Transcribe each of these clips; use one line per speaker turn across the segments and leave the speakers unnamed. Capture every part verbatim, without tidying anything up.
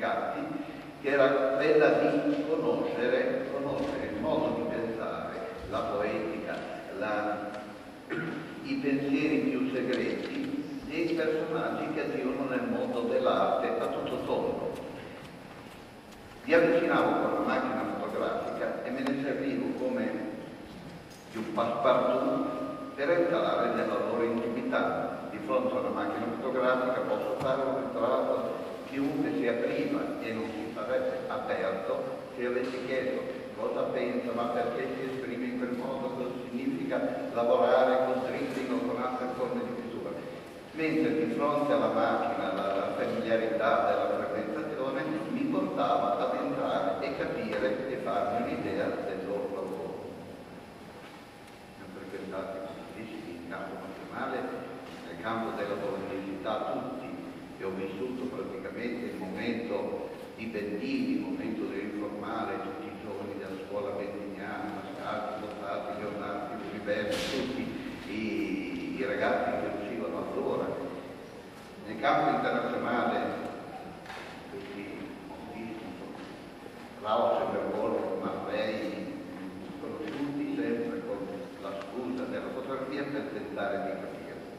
significati, che era quella di conoscere, conoscere il modo di pensare, la poetica, la, i pensieri più segreti dei personaggi che agivano nel mondo dell'arte a tutto tondo. Mi avvicinavo con la macchina fotografica e me ne servivo come più passepartout per entrare nella loro intimità. Di fronte a una macchina fotografica posso fare un ritratto, chiunque si apriva e non si sarebbe aperto se avessi chiesto cosa pensa, ma perché si esprime in quel modo, cosa significa lavorare con dribbling o con altre forme di pittura. Mentre di fronte alla macchina la, la familiarità della frequentazione mi portava ad entrare e capire e farmi un'idea del loro lavoro. Ne ho frequentati moltissimi in campo nazionale, nel campo della bolognesità tutti, e ho vissuto praticamente il momento di Bendini, il momento dell'informale, tutti i giovani della scuola bendiniana, Mascati, Bottati, Leonardi, Universo, tutti i, i ragazzi che uscivano allora. Nel campo internazionale, questi moltissimi, Laos e Bergolo, Marley, conosciuti sempre con la scusa della fotografia per tentare di capire.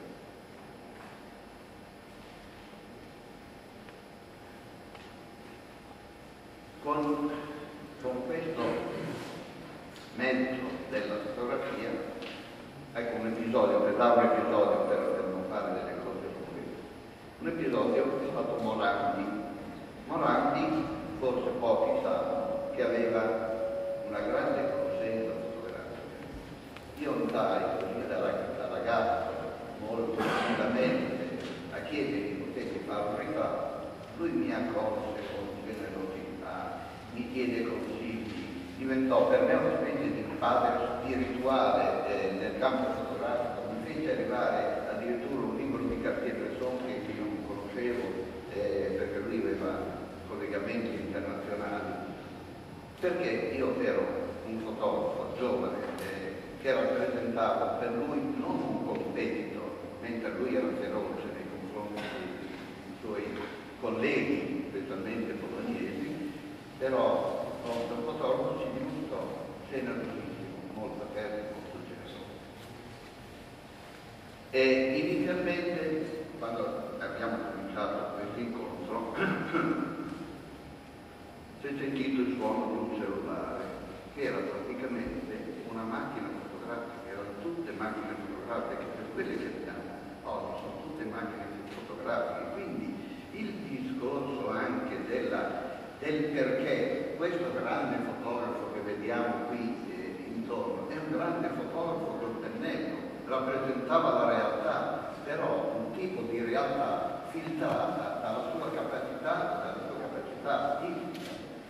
Con, con questo mezzo della fotografia, ecco un episodio, per dare un episodio per, per non fare delle cose come un episodio è stato Morandi. Morandi, forse pochi sanno, che aveva una grande conoscenza fotografica. Io andai così da, da ragazzo, molto timidamente, a chiedere di potermi fare un ritratto. Lui mi accolse con generosità, mi chiede consigli, diventò per me una specie di padre spirituale eh, nel campo fotografico, mi fece arrivare addirittura un libro di Cartier-Bresson che io non conoscevo eh, perché lui aveva collegamenti internazionali, perché io ero un fotografo giovane eh, che rappresentava per lui non un competitor, mentre lui era feroce nei confronti dei suoi colleghi, specialmente bolognesi, però il fotografo ci dimostrò generosissimo, molto aperto, molto generoso. E inizialmente, quando abbiamo cominciato questo incontro, si è sentito il suono di un cellulare, che era praticamente una macchina fotografica, erano tutte macchine fotografiche, per quelle che abbiamo oggi, sono tutte macchine fotografiche, quindi il discorso anche della, del perché questo grande fotografo che vediamo qui eh, intorno è un grande fotografo col pennello, rappresentava la realtà, però un tipo di realtà filtrata dalla sua capacità, dalla sua capacità artistica.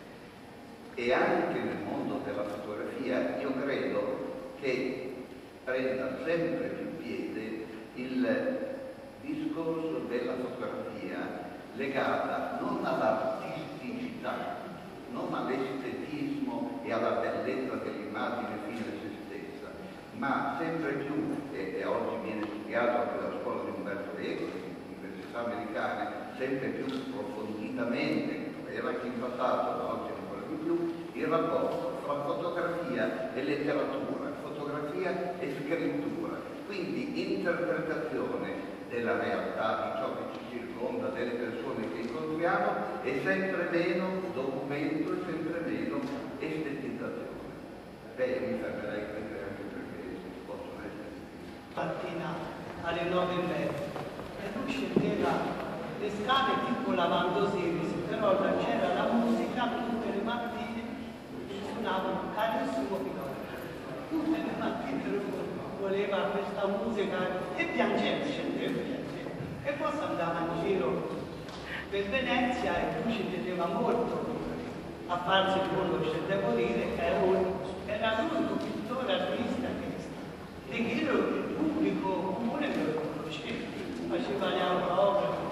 E anche nel mondo della fotografia io credo che prenda sempre più piede il discorso della fotografia legata non all'artisticità, non all'estetismo e alla bellezza dell'immagine fine a se stessa, ma sempre più, e, e oggi viene studiato anche dalla scuola di Umberto Eco, università americane, sempre più approfonditamente, era anche in passato, ma oggi ancora di più, il rapporto fra fotografia e letteratura, fotografia e scrittura, quindi interpretazione della realtà, di ciò che ci circonda, delle persone che incontriamo, e sempre meno documento e sempre meno estetizzazione. Beh, mi fermerei qui anche perché possono essere.
Mattina alle nove e mezza e lui scendeva le scale tipo lavando Siris, però c'era la musica tutte le mattine, suonavano carissimo Pinocchio. Tutte le mattine lui voleva questa musica e piangeva, scendeva, piangeva. E poi andava in giro per Venezia e lui ci teneva molto a farsi conoscere. Devo dire che era l'unico pittore artista che di chi il pubblico comune lo conosceva, faceva le opere.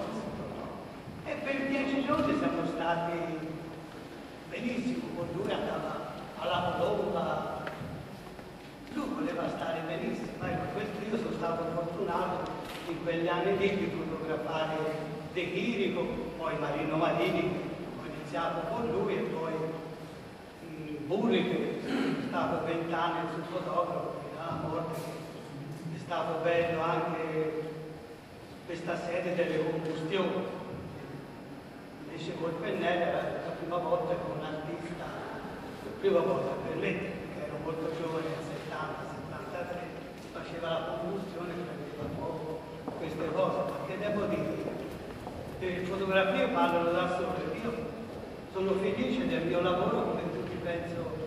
E per dieci giorni siamo stati benissimo, con lui andava alla Colomba. Lui voleva stare benissimo, ecco, questo io sono stato fortunato in quegli anni lì di fotografare De Chirico, poi Marino Marini, con i iniziato con lui e poi mh, Burri, che è stato vent'anni sul fotografo fino alla morte. È stato bello anche questa sede delle combustioni. Invece col pennello era la prima volta con un artista, la prima volta per me, che ero molto giovane, nel settanta settantatré, faceva la combustione, prendeva fuoco, queste cose, ma che devo dire? Le fotografie parlano da sole. Io sono felice del mio lavoro, come tutti penso